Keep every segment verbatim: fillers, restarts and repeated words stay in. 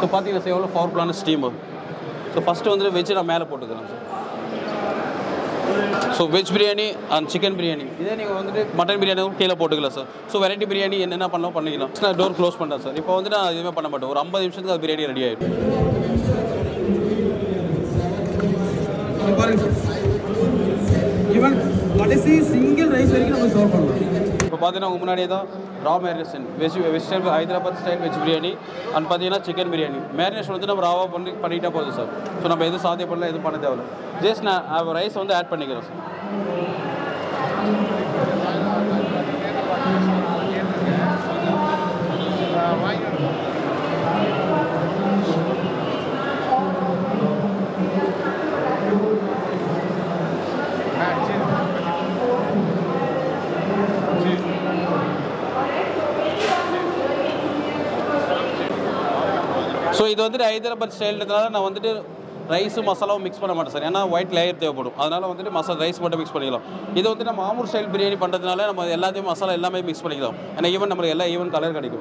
So பார்த்தீங்கன்னா sir எவ்வளோ பவர்ஃபுல்லான ஸ்டீமர். ஸோ ஃபஸ்ட்டு வந்து வெஜ் நான் மேலே போட்டுக்கிறேன் sir. So veg biryani and chicken biryani இதே நீங்கள் வந்துட்டு மட்டன் பிரியாணி கீழே போட்டுக்கலாம் சார். ஸோ வெரைட்டி பிரியாணி என்னென்ன பண்ணலாம் பண்ணிக்கலாம். நான் டோர் க்ளோஸ் பண்ணுறேன் சார். இப்போ வந்துட்டு நான் எதுவுமே பண்ண மாட்டேன். ஒரு ஐம்பது நிமிஷத்துக்கு அது பிரியாணி ரெடி ஆகிடும். ஈவன் கடைசி சிங்கிள் ரைஸ் வரைக்கும் நம்ம சர்வ் பண்ணலாம். இப்போ பார்த்தீங்கன்னா உங்கள் முன்னாடியே தான் raw marination veg vegetable Hyderabad style veg biryani and பார்த்தீங்கன்னா சிக்கன் பிரியாணி மேரினேஷன் வந்து நம்ம ராவாக பண்ணி பண்ணிட்டா போதும் சார். ஸோ நம்ம எதுவும் சாத்தியம் பண்ணல, எதுவும் பண்ண தேவையில்ல. ஜஸ்ட் நான் ரைஸ் வந்து ஆட் பண்ணிக்கிறேன் சார். ஸோ இது வந்துட்டு ஹைதராபாத் ஸ்டைல்ன்றதுனால நான் வந்துட்டு ரைஸும் மசாலாவும் மிக்ஸ் பண்ண மாட்டேன் சார். ஏன்னா ஒயிட் லேயர் தேவைப்படும். அதனால் வந்துட்டு மசாலா ரைஸ் மட்டும் மிக்ஸ் பண்ணிக்கலாம். இது வந்து நம்ம ஆம்பூர் ஸ்டைல் பிரியாணி பண்ணுறதுனால நம்ம எல்லாத்தையும் மசாலா எல்லாமே மிக்ஸ் பண்ணிக்கலாம். ஏன்னா ஈவன் நம்மளுக்கு எல்லா ஈவன் கலர் கிடைக்கும்.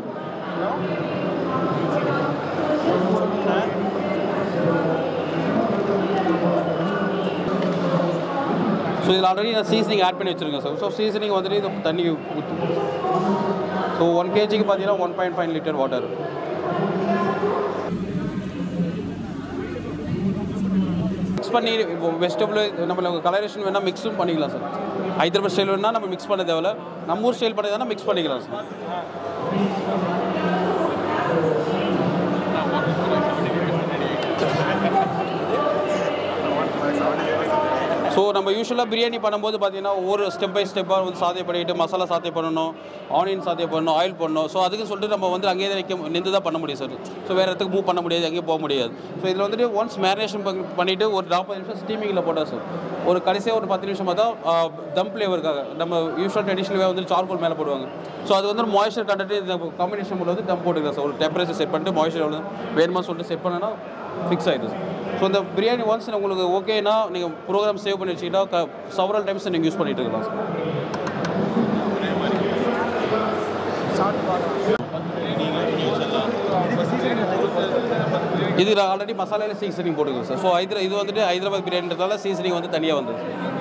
ஸோ இதில் ஆல்ரெடி நான் சீசனிங் ஆட் பண்ணி வச்சுருக்கேன் சார். ஸோ சீசனிங் வந்துட்டு இது தண்ணி ஊற்றும். ஸோ ஒன் கேஜிக்கு பார்த்தீங்கன்னா one point five litre water. Mix பண்ணி இப்போ வெஜிடபிள் நம்மளுக்கு கலரேஷன் வேணால் மிக்ஸும் பண்ணிக்கலாம் சார். ஹைதராபாத் ஸ்டைல் வேணால் நம்ம மிக்ஸ் பண்ண தேவையில்ல. நம்ம ஊர் ஸ்டைல் பண்ணி மிக்ஸ் பண்ணிக்கலாம் சார். ஸோ நம்ம யூஸ்வலாக பிரியாணி பண்ணும்போது பார்த்தீங்கன்னா ஒவ்வொரு ஸ்டெப் பை ஸ்டெப்பாக வந்து சாத்திய பண்ணிட்டு மசாலா சாத்திய பண்ணணும், ஆனியன் சாத்திய பண்ணணும், ஆயில் பண்ணணும். ஸோ அதுக்கு சொல்லிட்டு நம்ம வந்து அங்கேயே தான் நிற்க நின்று தான் பண்ண முடியும் சார். ஸோ வேறு இடத்துக்கு மூவ் பண்ண முடியாது, அங்கேயும் போக முடியாது. ஸோ இதில் வந்துட்டு ஒன்ஸ் மேரினேஷன் பண்ணிவிட்டு ஒரு நாற்பது நிமிஷம் ஸ்டீமிங்கில் போட்டால் சார் ஒரு கடைசியாக ஒரு பத்து நிமிஷமாக தான் தம் ஃப்ளேவருக்காக நம்ம யூஸ்வல் ட்ரெடிஷ்னலாக வந்து சார்கோல் மேலே போடுவாங்க. ஸோ அது வந்து மாய்ஸ்சர் கண்டென்ட் இந்த காம்பினேஷன் போல வந்து தம் போட்டுக்கலாம் சார். ஒரு டெம்பரேச்சர் செட் பண்ணிட்டு மாய்ஸ்சர் எவ்வளோ வேணுமா சொல்லிட்டு செட் பண்ணனா ஃபிக்ஸ் ஆகிடுது சார். ஸோ இந்த பிரியாணி ஒன்ஸ் உங்களுக்கு ஓகேனா நீங்கள் ப்ரோக்ராம் சேவ் பண்ணி வச்சிங்கன்னா க செவரல் டைம்ஸ் நீங்கள் யூஸ் பண்ணிட்டு இருக்கலாம் சார். இது ஆல்ரெடி மசாலாவில் சீசனிங் போட்டுக்கோங்க சார். ஸோ ஹைதரா இது வந்துட்டு ஹைதராபாத் பிரியாணின்றதால சீசனிங் வந்து தனியாக வந்து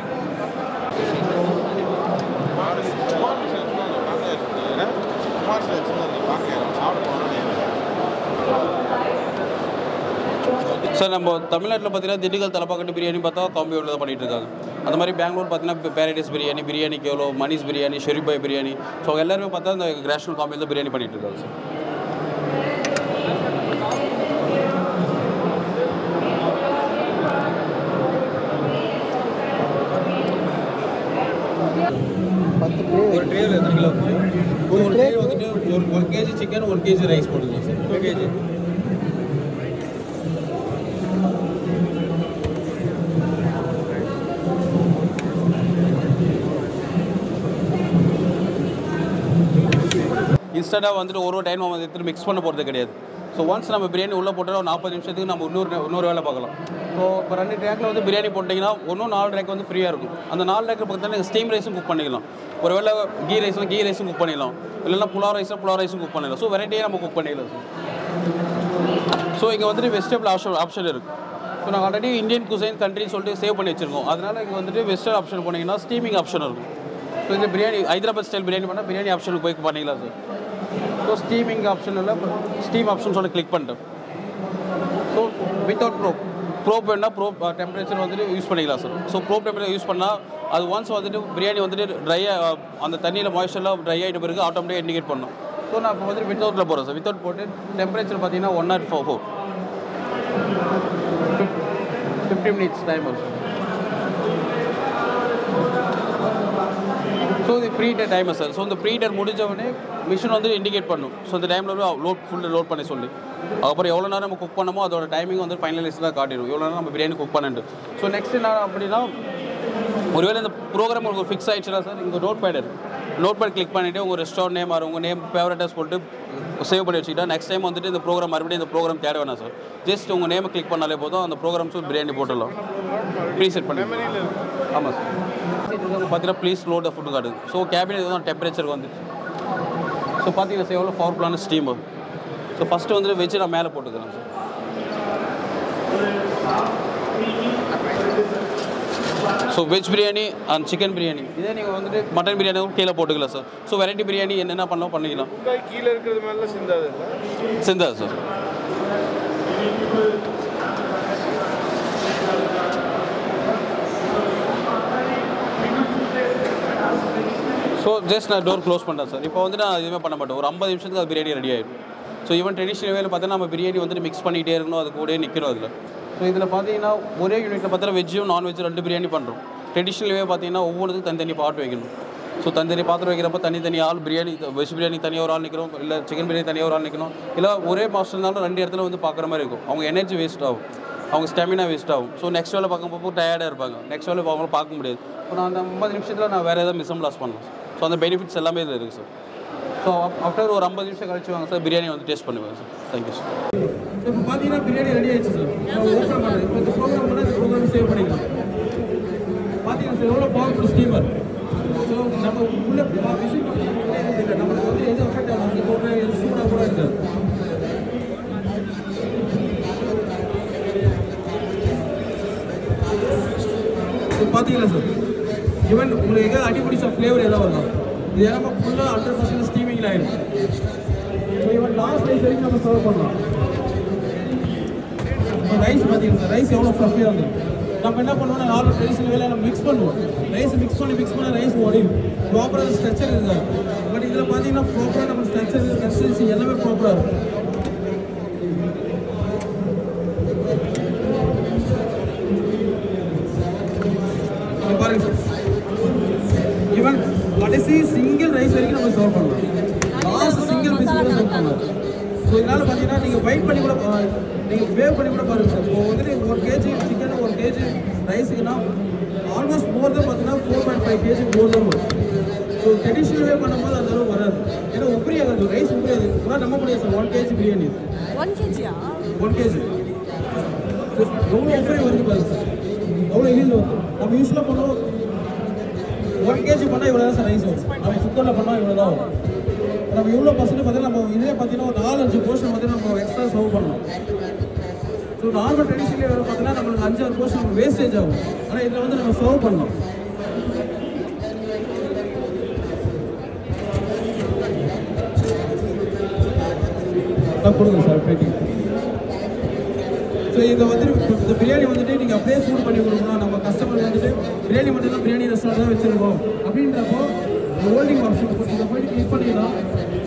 சார். நம்ம தமிழ்நாட்டில் பார்த்தீங்கன்னா திண்டுக்கல் தலப்பாக்கட்டு பிரியாணி பார்த்தா காம்பியோட தான் பண்ணிட்டு இருக்காங்க. அந்த மாதிரி பெங்களூர் பார்த்தீங்கன்னா பேரடைஸ் பிரியாணி, பிரியாணி கேவலோ, மணிஷ் பிரியாணி, ஷெரீப் பாய் பிரியாணி. ஸோ எல்லாருமே பார்த்தா இந்த நேஷனல் காம்பியில் தான் பிரியாணி பண்ணிட்டு இருக்காங்க சார். ஒரு ட்ரேவில் எத்தனை கிலோ ஒரு ட்ரே வந்துட்டு ஒரு ஒரு கேஜி சிக்கன் ஒரு கேஜி ரைஸ் போட்டுக்கலாம் சார். ஒரு கேஜி இன்ஸ்டண்ட்டாக வந்துட்டு ஒரு ஒரு டைம் நம்ம எடுத்துகிட்டு மிக்ஸ் பண்ண போகிறது கிடையாது. ஸோ ஒன்ஸ் நம்ம பிரியாணி உள்ளே போட்டால் ஒரு நாற்பது நிமிஷத்துக்கு நம்ம இன்னொரு இன்னொரு வேலை பார்க்கலாம். ஸோ இப்போ ரெண்டு ட்ராக்கில் வந்து பிரியாணி போட்டிங்கன்னா ஒன்றும் நாலு ட்ராக் வந்து ஃப்ரீயாக இருக்கும். அந்த நாலு ட்ராக்கில் பார்த்தீங்கன்னா நீங்கள் ஸ்டீம் ரைஸும் குக் பண்ணிக்கலாம். ஒரு வேளை கீ ரைஸ்லாம் கீ ரைஸும் குக் பண்ணிடலாம், இல்லைன்னா புலாவ் ரைஸாக புலாவ் ரைஸும் குக் பண்ணிடலாம். ஸோ வெரைட்டியாக நம்ம குக் பண்ணிக்கலாம் சார். ஸோ இங்கே வந்துட்டு வெஜிடபிள் ஆப்ஷன் ஆப்ஷன் இருக்குது. ஸோ நாங்கள் ஆல்ரெடி இந்தியன் குசைன் கண்ட்ரின்னு சொல்லிட்டு சேவ் பண்ணி வச்சுருக்கோம். அதனால் இங்கே வந்துட்டு வெஜிடபிள் ஆப்ஷன் போனீங்கன்னா ஸ்டீமிங் ஆப்ஷன் இருக்கும். ஸோ இந்த பிரியாணி ஹைதராபாத் ஸ்டைல் பிரியாணி பண்ணால் பிரியாணி ஆப்ஷனுக்கு போய் பண்ணிக்கலாம் சார். ஸோ ஸ்டீமிங் ஆப்ஷன் இல்லை, ஸ்டீம் ஆப்ஷன் சொல்லி கிளிக் பண்ணிட்டேன். ஸோ வித்தவுட் ப்ரோப் ப்ரோப் வேணால் ப்ரோப் டெம்பரேச்சர் வந்துட்டு யூஸ் பண்ணிக்கலாம் sir. So probe temperature use பண்ணால் அது ஒன்ஸ் வந்துட்டு பிரியாணி வந்துட்டு ட்ரையாக அந்த தண்ணியில் மாய்ஸ்சர்லாம் ட்ரை ஆகிட்ட பிறகு ஆட்டோமேட்டிக்காக இண்டிகேட் பண்ணணும். ஸோ நான் இப்போ வந்துட்டு வித்தவுட்டில் போகிறேன் சார். வித்தவுட் போட்டு டெம்பரேச்சர் பார்த்தீங்கன்னா one nought four four fifty minutes time வரும். ஸோ இது ப்ரீடர் டைமர் சார். ஸோ இந்த ப்ரீடர் முடிஞ்சவொடனே மிஷின் வந்து இண்டிகேட் பண்ணும். ஸோ இந்த டைமில் லோட் ஃபுல்லு லோட் பண்ணி சொல்லி அதுக்கப்புறம் எவ்வளோ நேரம் நம்ம குக் பண்ணமோ அதோட டைமிங் வந்து ஃபைனலைஸாக காட்டிடும். எவ்வளோ நேரம் நம்ம பிரியாணி குக் பண்ணிட்டு. ஸோ நெக்ஸ்ட் என்ன அப்படின்னா ஒருவேளை இந்த ப்ரோக்ராம் உங்களுக்கு ஃபிக்ஸ் ஆகிடுச்சுன்னா சார் இங்கே நோட் பேட் இருக்குது. நோட் பேட் கிளிக் பண்ணிவிட்டு உங்கள் ரெஸ்டாரண்ட் நேம் ஆர் உங்கள் நேம் ஃபேவரட்டாஸ் போட்டு சேவ் பண்ணி வச்சுக்கிட்டா நெக்ஸ்ட் டைம் வந்துட்டு இந்த ப்ரோக்ராம் மறுபடியும் இந்த ப்ரோக்ராம் தேட வேணாம் சார். ஜஸ்ட் உங்கள் நேமை கிளிக் பண்ணாலே போதும் அந்த ப்ரோக்ராம்ஸும் பிரியாணி போட்டுடலாம். ப்ரீ செட் பண்ணி ஆமாம் சார். பார்த்தீங்கன்னா please load food card. So cabinet தான் டெம்பரேச்சருக்கு வந்துச்சு. ஸோ பார்த்தீங்கன்னா சார் எவ்வளோ பவர்ஃபுல்லான ஸ்டீமர். ஸோ ஃபஸ்ட்டு வந்து வெஜ்ஜு நான் மேலே போட்டுக்கிறேன் sir. So veg biryani and chicken biryani இதே நீங்கள் வந்துட்டு மட்டன் பிரியாணியும் கீழே போட்டுக்கலாம் சார். ஸோ வெரைட்டி பிரியாணி என்னென்ன பண்ணலாம் பண்ணிக்கலாம். கீழே இருக்கிறது மேலே சிந்தாது சிந்தாது சார். ஸோ ஜஸ்ட் நான் டோர் க்ளோஸ் பண்ணுறேன் சார். இப்போ வந்து நான் எதுவுமே பண்ண மாட்டேன். ஒரு ஐம்பது நிமிஷத்துக்கு அது பிரியாணி ரெடி ஆகிடும். ஸோ ஈவன் ட்ரெடிஷ்னல் வேலை பார்த்தீங்கன்னா நம்ம பிரியாணி வந்துட்டு மிக்ஸ் பண்ணிகிட்டே இருக்கணும், அது கூட நிற்கணும் அதில். ஸோ இதில் பார்த்தீங்கன்னா ஒரே யூனிட்டில் பார்த்தீங்கன்னா வெஜ்ஜும் நான்வெஜ் ரெண்டு பிரியாணி பண்ணுறோம். ட்ரெடிஷ்னல் வே பார்த்தீங்கன்னா ஒவ்வொன்றுக்கும் தனித்தனி பாட் வைக்கணும். ஸோ தனித்தனி பாத்திரம் வைக்கிறப்ப தனித்தனி ஆள் பிரியாணி வெஜ் பிரியாணி தனியாக ஒரு ஆள் நிற்கிறோம், இல்லை சிக்கன் பிரியாணி தனியாக ஒரு ஆள் நிற்கணும். இல்லை ஒரே மாஸ்டர் இருந்தாலும் ரெண்டு இடத்துல வந்து பார்க்குற மாதிரி இருக்கும். அவங்க எனர்ஜி வேஸ்ட் ஆகும், அவங்க ஸ்டாமினா வேஸ்ட் ஆகும். ஸோ நெக்ஸ்ட் வேலை பார்க்கும்போது டயர்டாக இருப்பாங்க, நெக்ஸ்ட் வேலை அவங்கள பார்க்க முடியாது. இப்போ நான் அந்த ஐம்பது நிமிஷத்தில் நான் வேறு ஏதாவது மிஸ்ஸம் லாஸ் பண்ணலாம். ஸோ அந்த பெனிஃபிட்ஸ் எல்லாமே இதில் இருக்குது சார். ஸோ ஆஃப்டர் ஒரு ஐம்பது நிமிஷம் கழிச்சு வாங்க சார், பிரியாணி வந்து டேஸ்ட் பண்ணுவேன் சார். Thank you sir. ஸோ இப்போ பார்த்தீங்கன்னா பிரியாணி ரெடி ஆயிடுச்சு சார். ஓப்பன் பண்ணுறேன். இப்போ இந்த ப்ரோக்ராம் பண்ணால் இந்த ப்ரோக்ராம் சேவ் பண்ணிக்கலாம். பார்த்தீங்கன்னா சார் எவ்வளோ பவர்ஃபுல் ஸ்டீமர். ஸோ நம்ம உள்ள விசிட் பண்ணி இல்லை நம்மளுக்கு வந்து எது எஃபெக்ட் ஆகும் அந்த போடுற சூடாக கூட இருக்காது. இப்போ பார்த்தீங்களா சார் ஈவன் உங்களுக்கு எதாவது அடிப்பிடிச்ச ஃப்ளேவர் எதாவது வரலாம். இது எல்லாமே ஃபுல்லாக ஹண்ட்ரட் பர்சன்ட் ஸ்டீமிங்கில் ஆகிடும். ஸோ ஈவன் லாஸ்ட் ரைஸ் வரைக்கும் நம்ம சர்வ் பண்ணலாம். இப்போ ரைஸ் பார்த்தீங்கன்னா சார் ரைஸ் எவ்வளோ ஃப்ளஃபியாக இருந்தது. நம்ம என்ன பண்ணுவோம்னா நார்மல் ட்ரெடிஷனல் வேலை நம்ம மிக்ஸ் பண்ணுவோம். ரைஸ் மிக்ஸ் பண்ணி மிக்ஸ் பண்ண ரைஸ் உடையும். ப்ராப்பராக ஸ்ட்ரக்சர் இருக்காது. பட் இதில் பார்த்தீங்கன்னா ப்ராப்பராக நம்ம ஸ்ட்ரக்சர் கன்சிஸ்டன்சி எல்லாமே ப்ராப்பராக இருக்கும். பாருங்க சார் ஈவன் கடைசி சிங்கிள் ரைஸ் வரைக்கும் நம்ம சர்வ் பண்ணலாம். லாஸ்ட் சிங்கிள் பீஸ் கூட சர்வ் பண்ணலாம். ஸோ இதனால் பார்த்தீங்கன்னா நீங்கள் வெயிட் பண்ணி கூட நீங்கள் வேவ் பண்ணி கூட பாருங்கள் சார். இப்போ வந்துட்டு ஒரு கேஜி சிக்கன் ஒரு கேஜி ரைஸுக்குன்னா ஆல்மோஸ்ட் மோர் தான் பார்த்தீங்கன்னா four point five KG more தான் வரும். ஸோ ட்ரெடிஷ்னல் வே பண்ணும்போது அந்த அளவு வராது. ஏன்னா உப்பரியாது ரைஸ் உப்பரியாது கூட நம்ப முடியாது sir. One KG biryani one கேஜியா ஒன் கேஜி எவ்வளோ உப்பரி வருது பாருங்க சார். எவ்வளோ எளியில் வருது. நம்ம யூஸ்வலாக பண்ணுவோம் ஒன் கேஜி பண்ணால் இவ்வளோ தான் சார் ரைஸ் வரும். நம்ம குக்கரில் பண்ணால் இவ்வளோ தான் வரும். நம்ம இவ்வளோ பர்சன்ட் பார்த்தீங்கன்னா நம்ம இதே பார்த்தீங்கன்னா ஒரு நாலு அஞ்சு போர்ஷன் பார்த்தீங்கன்னா நம்ம எக்ஸ்ட்ரா சர்வ் பண்ணலாம். ஸோ நார்மல் ட்ரெடிஷனல் வேறு பார்த்தீங்கன்னா நம்மளுக்கு அஞ்சு ஆறு போர்ஷன் நம்ம வேஸ்டேஜ் ஆகும். ஆனால் இதில் வந்து நம்ம சர்வ் பண்ணலாம். கொடுங்க சார் பேட்டி. ஸோ இதை வந்து இந்த பிரியாணி வந்துட்டு நீங்கள் அப்படியே சூடு பண்ணி கொடுக்கணும். நம்ம கஸ்டமர் வந்துட்டு பிரியாணி மட்டும் தான் பிரியாணி ரெஸ்டாரண்ட் தான் வச்சுருக்கோம் அப்படின்றப்போ ஹோல்டிங் ஆப்ஷன் இதை போயிட்டு கிளிக் பண்ணிடலாம்.